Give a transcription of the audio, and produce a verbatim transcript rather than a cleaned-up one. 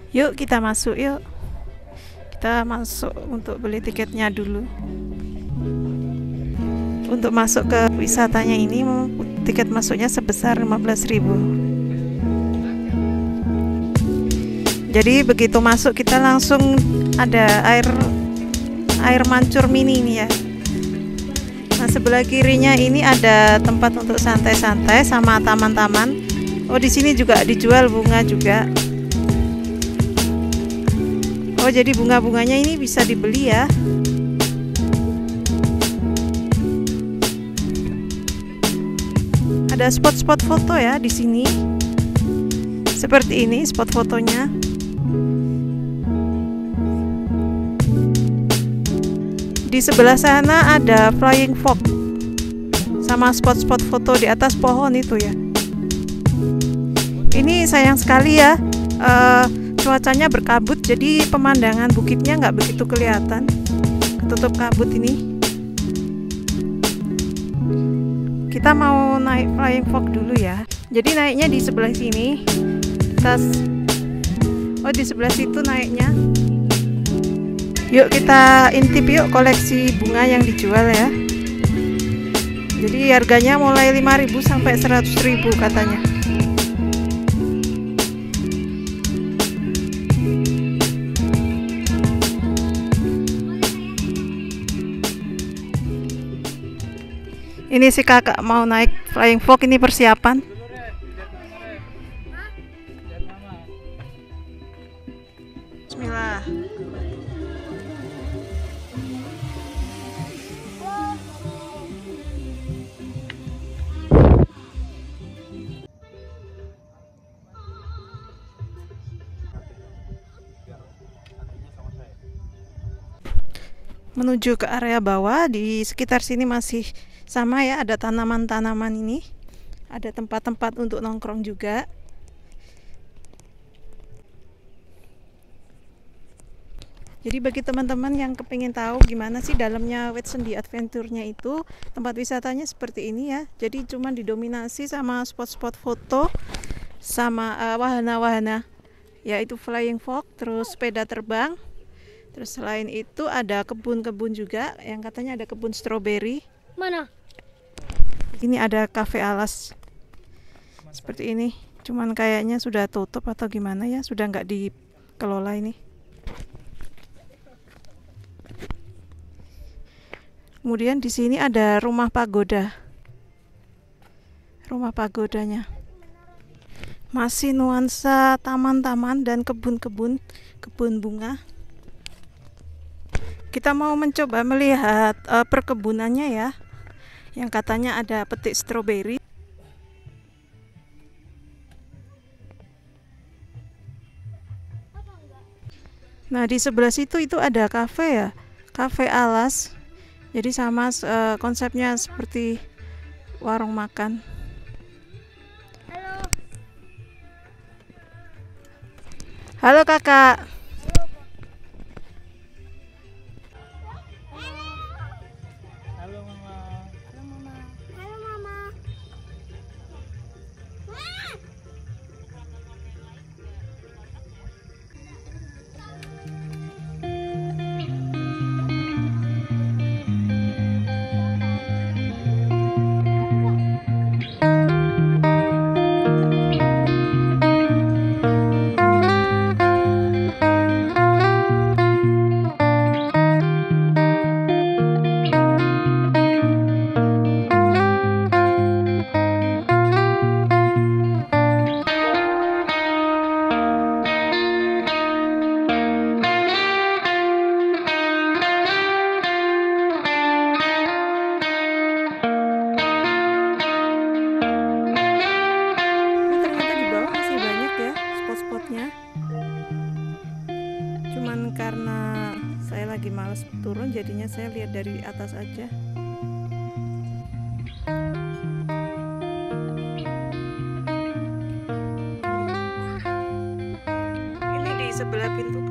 Yuk kita masuk yuk. Kita masuk untuk beli tiketnya dulu. Untuk masuk ke wisatanya ini tiket masuknya sebesar lima belas ribu. Jadi begitu masuk kita langsung ada air air mancur mini ini ya. Nah, sebelah kirinya ini ada tempat untuk santai-santai sama taman-taman. Oh, di sini juga dijual bunga juga. Oh, jadi bunga-bunganya ini bisa dibeli ya. Ada spot-spot foto ya di sini. Seperti ini spot fotonya. Di sebelah sana ada flying fox sama spot-spot foto di atas pohon itu ya. Ini sayang sekali ya, uh, cuacanya berkabut, jadi pemandangan bukitnya nggak begitu kelihatan, ketutup kabut ini. Kita mau naik flying fox dulu ya. Jadi naiknya di sebelah sini. Tas. Oh, di sebelah situ naiknya. Yuk kita intip yuk koleksi bunga yang dijual ya. Jadi harganya mulai lima ribu sampai seratus ribu katanya. Ini si kakak mau naik flying fox, ini persiapan. Bismillah. Menuju ke area bawah. Di sekitar sini masih sama ya, ada tanaman-tanaman ini, ada tempat-tempat untuk nongkrong juga. Jadi bagi teman-teman yang kepingin tahu gimana sih dalamnya Whitsunday Adventure-nya itu, tempat wisatanya seperti ini ya. Jadi cuma didominasi sama spot-spot foto sama uh, wahana-wahana, yaitu flying fox, terus sepeda terbang. Terus selain itu ada kebun-kebun juga, yang katanya ada kebun stroberi. Mana? Ini ada cafe alas seperti ini, cuman kayaknya sudah tutup atau gimana ya, sudah nggak dikelola ini. Kemudian di sini ada rumah pagoda. Rumah pagodanya masih nuansa taman-taman dan kebun-kebun, kebun bunga. Kita mau mencoba melihat uh, perkebunannya ya, yang katanya ada petik stroberi. Nah, di sebelah situ itu ada kafe ya, cafe alas. Jadi sama uh, konsepnya seperti warung makan. Halo. Halo kakak. Halo mama. Halo mama. Halo mama. Cuman karena saya lagi males turun, jadinya saya lihat dari atas aja. Ini di sebelah pintu